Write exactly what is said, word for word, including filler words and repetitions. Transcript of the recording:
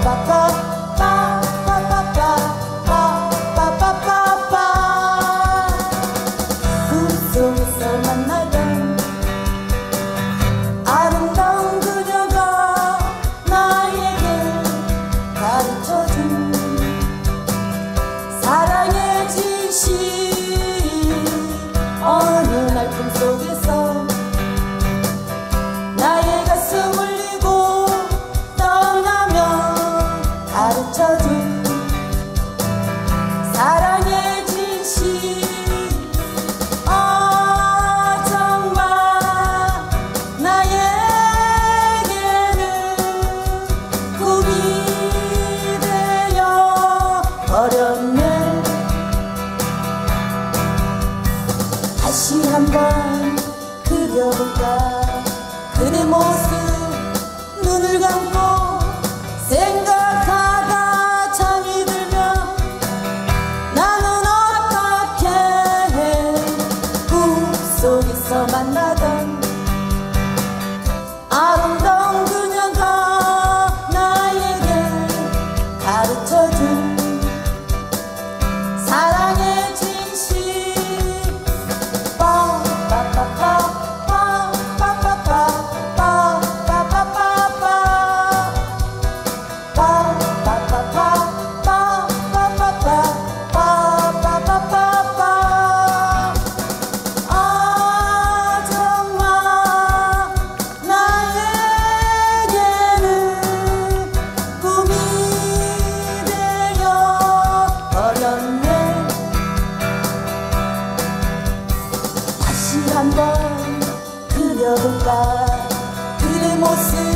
꿈속에서 만나던 아름다운 그녀가 나에게 가르쳐준 사랑의 진실. 어느 날 꿈속에서 나의 가슴 울리고 떠나며 가르쳐준 사랑의 진실. 아 정말 나에게는 꿈이 되어 버렸네. 다시 한번 그려볼까. 그대 모습 눈을 감고 생각하다 잠이 들면 나는 어떻게 해. 꿈속에서 만나던 아름다운 그녀가 나에게 가르쳐준 사랑의 진실. 빠빠빠빠 한번 그려볼까. 그대 모습